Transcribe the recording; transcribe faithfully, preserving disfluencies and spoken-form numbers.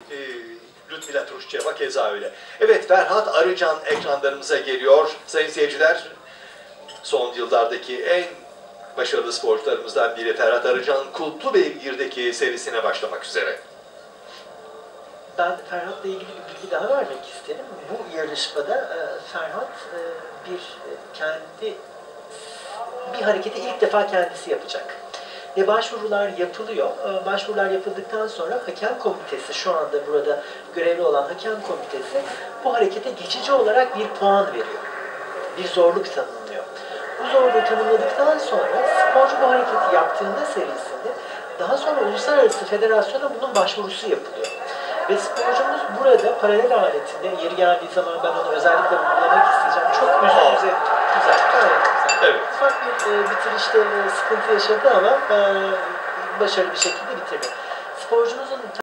Ee, Ludmila Truşçeva keza öyle. Evet, Ferhat Arıcan ekranlarımıza geliyor. Sayın seyirciler, son yıllardaki en başarılı sporcularımızdan biri Ferhat Arıcan, Kutlu Beygir'deki serisine başlamak üzere. Ben Ferhat'la ilgili bir bilgi daha vermek isterim. Bu yarışmada e, Ferhat e, bir e, kendi bir hareketi ilk defa kendisi yapacak. Ve başvurular yapılıyor. E, başvurular yapıldıktan sonra hakem komitesi, şu anda burada görevli olan hakem komitesi bu harekete geçici olarak bir puan veriyor. Bir zorluk tanımlıyor. Bu zorluğu tanımladıktan sonra sporcu bu hareketi yaptığında serisinde daha sonra uluslararası federasyona bunun başvurusu yapılıyor. Ve sporcumuz burada paralel aletinde, yeri geldiği zaman ben onu özellikle vurgulamak isteyeceğim. Çok üst düzey, güzel, gayet güzel. Evet. Ufak bir e, bitirişte e, sıkıntı yaşadı ama e, başarılı bir şekilde bitirdi. Sporcumuzun